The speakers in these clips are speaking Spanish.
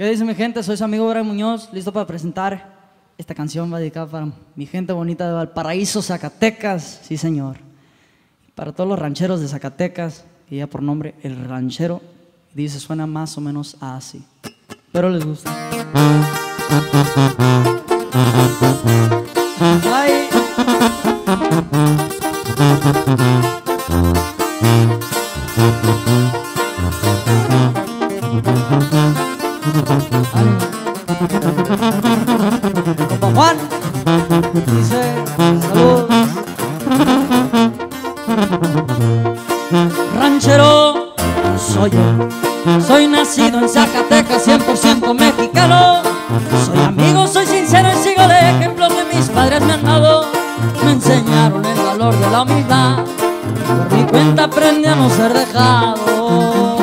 ¿Qué dice mi gente? Soy su amigo Brian Muñoz, listo para presentar esta canción. Va dedicada para mi gente bonita de Valparaíso, Zacatecas, sí señor. Para todos los rancheros de Zacatecas, que ya por nombre El Ranchero, dice, suena más o menos así. Pero les gusta. Ay. Compa Juan dice, saludos. Ranchero soy yo, soy nacido en Zacatecas, 100% mexicano. Soy amigo, soy sincero y sigo el ejemplo que mis padres me han dado. Me enseñaron el valor de la humildad, por mi cuenta aprendí a no ser dejado.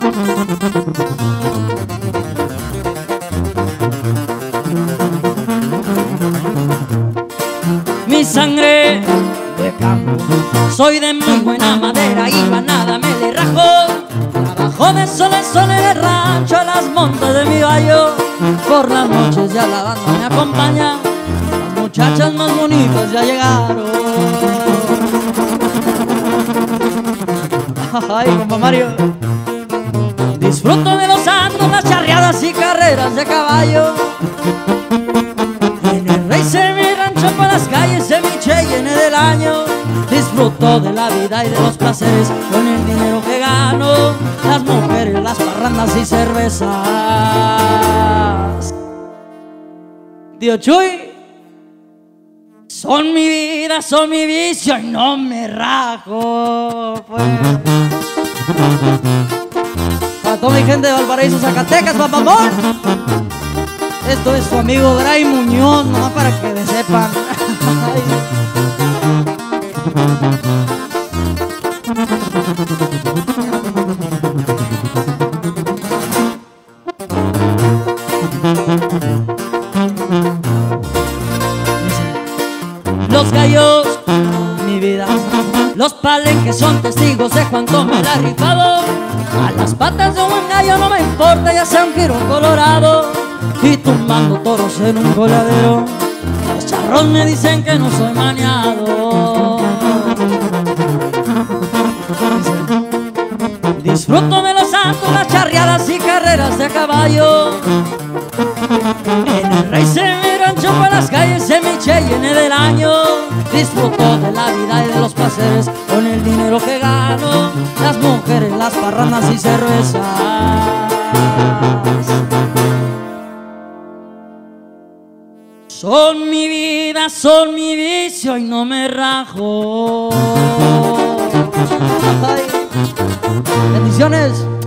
Mi sangre de campo, soy de muy buena madera y manada me le rajo. Trabajo de sol en sol en el rancho, a las montas de mi vallo. Por las noches ya la banda me acompaña, las muchachas más bonitas ya llegaron. Ay, compa Mario. Disfruto de los santos, las charreadas y carreras de caballo. En el racer mi rancho por las calles de mi Cheyenne del año. Disfruto de la vida y de los placeres con el dinero que gano. Las mujeres, las parrandas y cervezas. Tío Chuy, son mi vida, son mi vicio y no me rajo. Pues. Para toda mi gente de Valparaíso, Zacatecas, papamón. Esto es su amigo Brian Muñoz, nomás para que le sepan. Los gallos, mi vida, los palenques son testigos de cuánto me la he rifado. A las patas de un buen gallo no me importa, ya sea un giro colorado y tumbando toros en un coladero. Los charros me dicen que no soy maniado. Disfruto de los santos, las charreadas y carreras de caballo. En el racer mi rancho por las calles de mi Cheyenne del año. Disfruto de la vida y de los placeres con el dinero que gano. Las mujeres, las parrandas y cervezas. Son mi vida, son mi vicio y no me rajo. Ay. Bendiciones.